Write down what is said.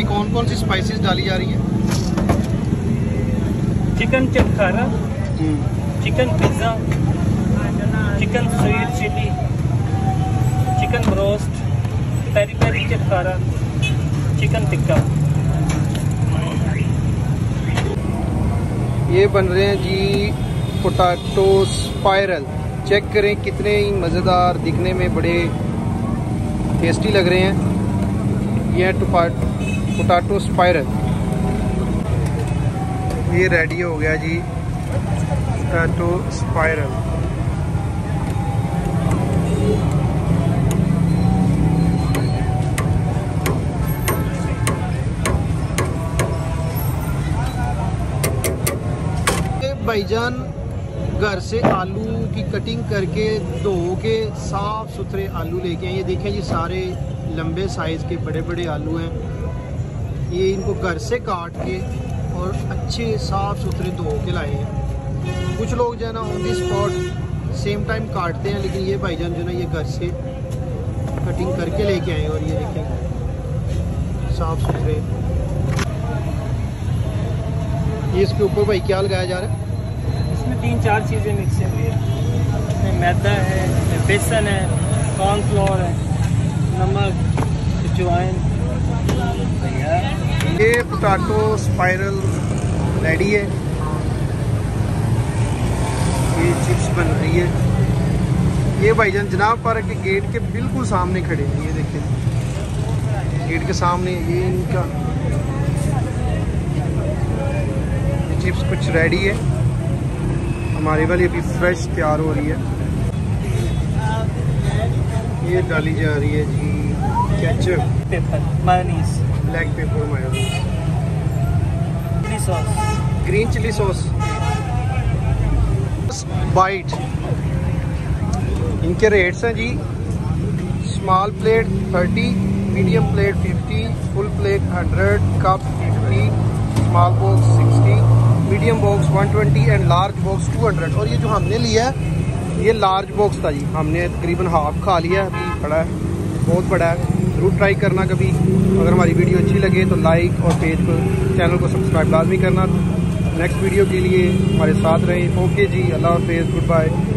भाई कौन कौन सी स्पाइसेस डाली जा रही हैं? चिकन चटखारा, chicken pizza, chicken sweet chilli, chicken broast, peri peri चटखारा, चिकन टिक्का। ये बन रहे हैं जी पोटैटो स्पाइरल। चेक करें कितने ही मज़ेदार, दिखने में बड़े टेस्टी लग रहे हैं। ये पोटैटो स्पाइरल। ये रेडी हो गया जी पोटैटो स्पाइरल। भाईजान घर से आलू की कटिंग करके धो के साफ़ सुथरे आलू लेके आए। ये देखें जी सारे लंबे साइज़ के बड़े बड़े आलू हैं। ये इनको घर से काट के और अच्छे साफ़ सुथरे धो के लाए हैं। कुछ लोग जो है ना on the spot same time काटते हैं, लेकिन ये भाईजान जो है ना ये घर से कटिंग करके लेके आए। और ये देखें साफ़ सुथरे। ये इसके ऊपर भाई क्या लगाया जा रहा है? इसमें 3-4 चीज़ें मिक्स हुई है। इसमें मैदा है, बेसन है, कॉर्नफ्लोर है, नमक, अजवाइन। ये पोटैटो स्पाइरल रेडी है। ये चिप्स बन रही है। ये भाईजान जनाब पार्क के गेट के बिल्कुल सामने खड़े हैं। ये देखिए गेट के सामने ये इनका ये चिप्स कुछ रेडी है। हमारी वाली अभी फ्रेश तैयार हो रही है। ये डाली जा रही है जी ketchup, pepper, mayonnaise, black pepper, mayonnaise, chilli sauce, green chilli sauce. Bite इनके रेट्स हैं जी। Small plate 30, medium plate 50, full plate 100, cup 50, small box 60, medium box 120 and large box 200। और ये जो हमने लिया है ये लार्ज बॉक्स था जी। हमने तकरीबन हाफ खा लिया है, अभी बड़ा है, बहुत बड़ा है। ज़रूर ट्राई करना कभी। अगर हमारी वीडियो अच्छी लगे तो लाइक और पेज को चैनल को सब्सक्राइब लाजमी करना। नेक्स्ट वीडियो के लिए हमारे साथ रहें। ओके जी, अल्लाह हाफ़िज़, गुड बाय।